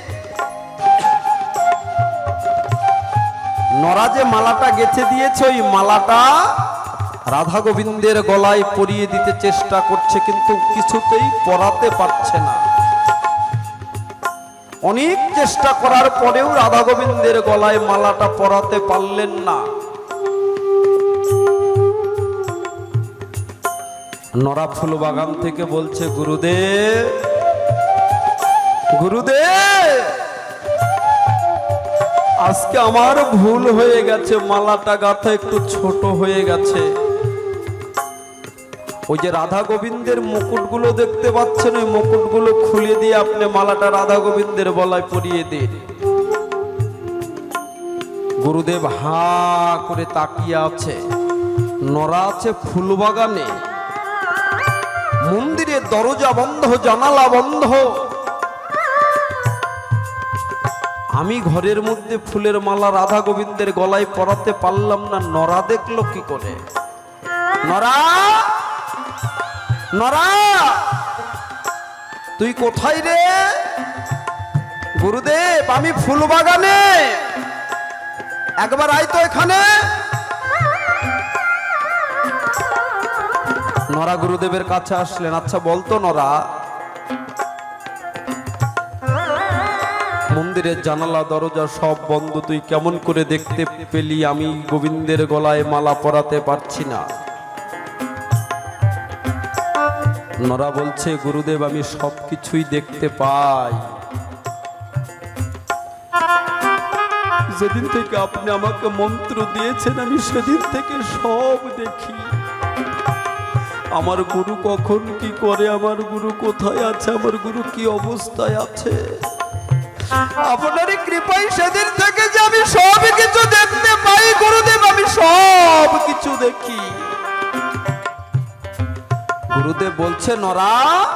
নরা যে মালাটা গেঁথে দিয়েছে, ওই মালাটা রাধা গোবিন্দের গলায় পরিয়ে দিতে চেষ্টা করছে, কিন্তু কিছুতেই পরাতে পারছে না। অনেক চেষ্টা করার পরেও রাধা গোবিন্দের গলায় মালাটা পরাতে পারলেন না। নরা ফুল বাগান থেকে বলছে, গুরুদেব, গুরুদেব, আজকে আমার ভুল হয়ে গেছে, মালাটা গাঁথা একটু ছোট হয়ে গেছে। ওই যে রাধা গোবিন্দের মুকুটগুলো দেখতে পাচ্ছেন, ওই মুকুটগুলো খুলে দিয়ে আপনি মালাটা রাধা গোবিন্দের গলায় পরিয়ে দিন। গুরুদেব হা করে তাকিয়ে আছে। নরা আছে ফুল বাগানে, মন্দিরের দরজা বন্ধ, জানালা বন্ধ। আমি ঘরের মধ্যে ফুলের মালা রাধা গোবিন্দের গলায় পরাতে পারলাম না, নরা দেখলো কি করে? নরা, নরা, তুই কোথায় রে? গুরুদেব আমি ফুল বাগানে, একবার আয় তো এখানে। নরা গুরুদেবের কাছে আসলেন। আচ্ছা বলতো নরা, মন্দিরের জানালা দরজা সব বন্ধ, তুই কেমন করে দেখতে পেলি আমি গোবিন্দের গলায় মালা পরাতে পারছি না? নরা বলছে গুরুদেব আমি সব কিছুই দেখতে পাই, যেদিন থেকে আপনি আমাকে মন্ত্র দিয়েছেন আমি সেদিন থেকে সব দেখি। আমার গুরু কখন কি করে, আমার গুরু কোথায় আছে, আমার গুরু কি অবস্থায় আছে, আপনারই কৃপায় সেদিন থেকে যে আমি সব কিছু দেখতে পাই গুরুদেব, আমি সব কিছু দেখি। গুরুদেব বলছে নরা,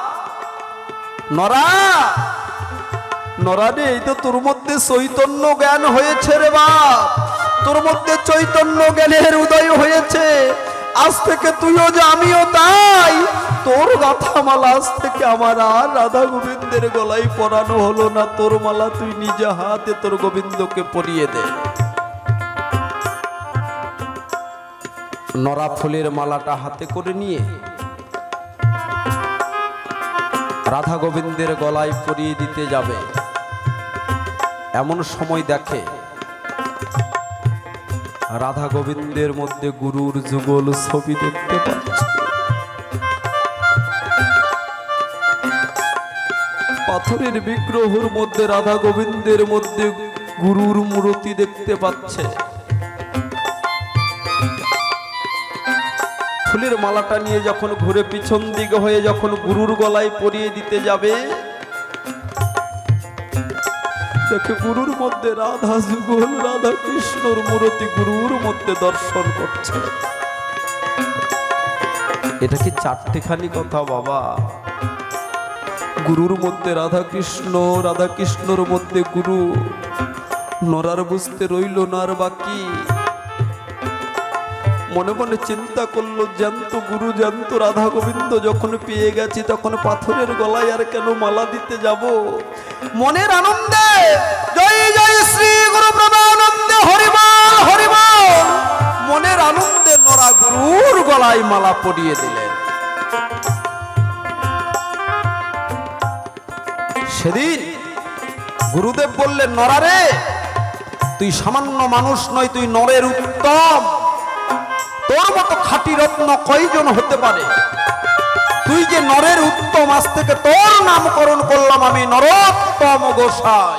নরা, নরা রে, এই তো তোর মধ্যে চৈতন্য জ্ঞান হয়েছে রে বাপ, তোর মধ্যে চৈতন্য জ্ঞানের উদয় হয়েছে। আজ থেকে তুইও যে আমিও তাই, তোর গাথা মালা আজ থেকে আমার আর রাধা গোবিন্দের গলায় পরানো হলো না, তোর মালা তুই নিজে হাতে তোর গোবিন্দকে পরিয়ে দে। নরা ফুলের মালাটা হাতে করে নিয়ে রাধা গোবিন্দের গলায় পরিয়ে দিতে যাবে, এমন সময় দেখে রাধা গোবিন্দের মধ্যে গুরুর যুগল ছবি দেখতে পাচ্ছে। পাথরের বিগ্রহের মধ্যে রাধা গোবিন্দের মধ্যে গুরুর মূর্তি দেখতে পাচ্ছে। ফুলের মালাটা নিয়ে যখন ঘুরে পিছন দিকে হয়ে যখন গুরুর গলায় পরিয়ে দিতে যাবে, দেখে গুরুর মধ্যে রাধা যুগল রাধা কৃষ্ণর মূর্তি গুরুর মধ্যে দর্শন করছে। এটা কি চারটেখানি কথা বাবা? গুরুর মধ্যে রাধা কৃষ্ণ, রাধা কৃষ্ণর মধ্যে গুরু। নরার বুঝতে রইল না আর বাকি। মনে মনে চিন্তা করলো, জ্যান্ত গুরু জ্যান্ত রাধা গোবিন্দ যখন পেয়ে গেছি তখন পাথরের গলায় আর কেন মালা দিতে যাব? মনের আনন্দে জয় জয় শ্রী গুরু প্রভানন্দে হরিবল হরিবল, মনের আনন্দে নরা গুরুর গলায় মালা পরিয়ে দিলেন। সেদিন গুরুদেব বললেন নরা রে, তুই সামান্য মানুষ নয়, তুই নরের উত্তম। তোর মতো খাঁটি রত্ন কয়জন হতে পারে? তুই যে নরের উত্তম, আজ থেকে তোর নামকরণ করলাম আমি নরোত্তম গোসাই।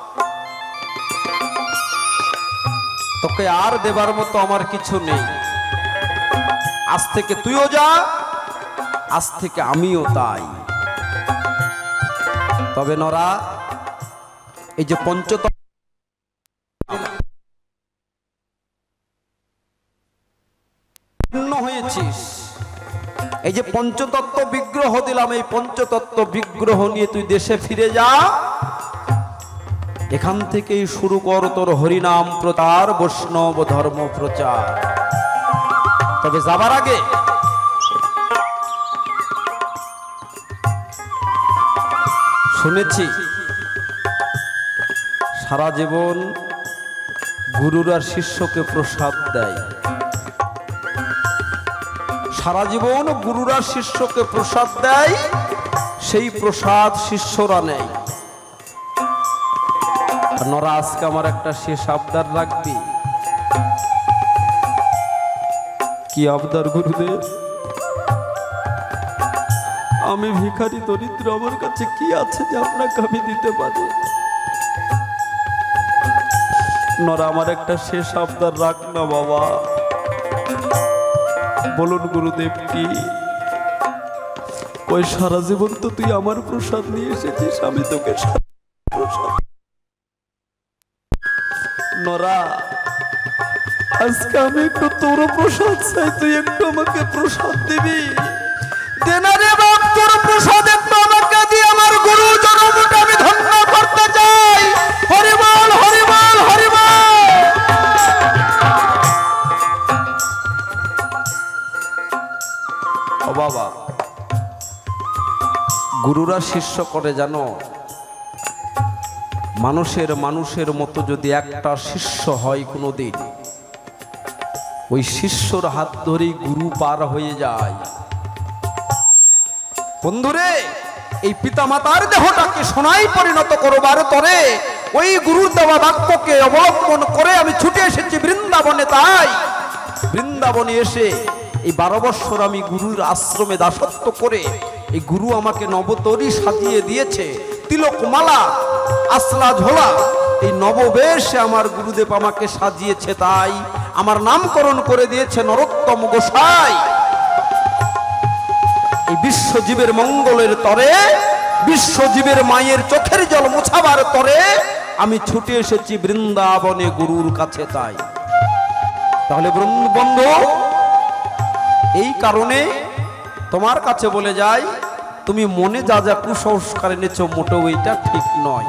তোকে আর দেবার মতো আমার কিছু নেই। আজ থেকে তুইও যা, আজ থেকে আমিও তাই। তবে নরা, এই যে পঞ্চতত্ত্ব হয়েছিস, এই যে পঞ্চতত্ত্ব বিগ্রহ দিলাম, এই পঞ্চতত্ত্ব বিগ্রহ নিয়ে তুই দেশে ফিরে যা। এখান থেকেই শুরু কর তোর হরিনাম প্রচার, বৈষ্ণব ধর্ম প্রচার। তবে যাবার আগে শুনেছি সারা জীবন গুরুরা শিষ্যকে প্রসাদ দেয়, সারা জীবন গুরুরা শিষ্যকে প্রসাদ দেয়, সেই প্রসাদ শিষ্যরা নেয়। নরা, আজকে আমার একটা শেষ আবদার রাখবি। কি আবদার গুরুদেব? আমি ভিখারি দরিদ্র, আমার কাছে কি আছে যে আপনাকে আমি দিতে পারি? নরা, আমার একটা শেষ আবদার রাখ না বাবা। বলুন গুরুদেব কি? ওই সারা জীবন তো তুই আমার প্রসাদ নিয়ে এসেছিস, আমি তোকে প্রসাদ। নরা, আজকে আমি একটু তোর প্রসাদ চাই, তুই একটু আমাকে প্রসাদ দিবি। দেনারে বাপ, তোর প্রসাদ একটু আমাকে দিয়ে আমার গুরু জনমকে আমি ধন্য করতে চাই। হরিবল হরিবল হরিবল। ও বাবা, গুরুরা শিষ্য করে জানো মানুষের মতো যদি একটা শিষ্য হয় কোনোদিন, ওই শিষ্যর হাত ধরেই গুরু পার হয়ে যায়। বন্ধুরে, এই পিতামাতার দেহটাকে সোনায় পরিণত করবার তরে ওই গুরুর দেওয়া বাক্যকে অবলম্বন করে আমি ছুটে এসেছি বৃন্দাবনে। তাই বৃন্দাবনে এসে এই 12 বৎসর আমি গুরুর আশ্রমে দাসত্ব করে এই গুরু আমাকে নবতরী সাজিয়ে দিয়েছে, তিলকমালা আসলা ঝোলা এই নববেশে আমার গুরুদেব আমাকে সাজিয়েছে। তাই আমার নামকরণ করে দিয়েছে নরোত্তম গোসাই। এই বিশ্বজীবের মঙ্গলের তরে, বিশ্বজীবের মায়ের চোখের জল মোছাবার তরে আমি ছুটে এসেছি বৃন্দাবনে গুরুর কাছে। তাই তাহলে বন্ধু, এই কারণে তোমার কাছে বলে যাই, তুমি মনে যা যা কুসংস্কার এনেছো মোটেও এইটা ঠিক নয়।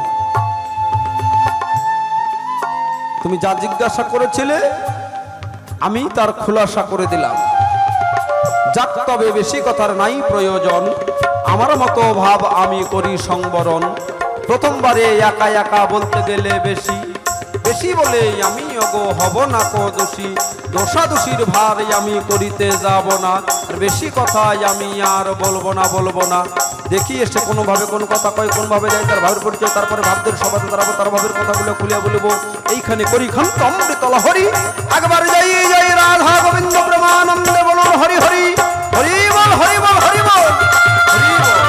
তুমি যা জিজ্ঞাসা করেছিলে আমি তার খুলাসা করে দিলাম। যাক, তবে বেশি কথার নাই প্রয়োজন, আমার মতো ভাব আমি করি সংবরণ। প্রথমবারে একা একা বলতে গেলে বেশি বেশি বলে আমি অগো হব না কো দোষী, দোষাদোষীর ভার আমি করিতে যাব না, আর বেশি কথাই আমি আর বলবো না। দেখি এসে কোনোভাবে কোনো কথা কয়, কোনভাবে যায় তার ভাবের পরিচয়, তারপরে ভাবদের সভাতে দাঁড়াবো, তার ভাবের কথাগুলো খুলে বলবো। এইখানে করি খান্ত অমৃত লহরি, একবার যাই রাধা গোবিন্দ প্রেমানন্দে বলুন হরি হরি, হরি বল হরি বল হরি বল হরি বল।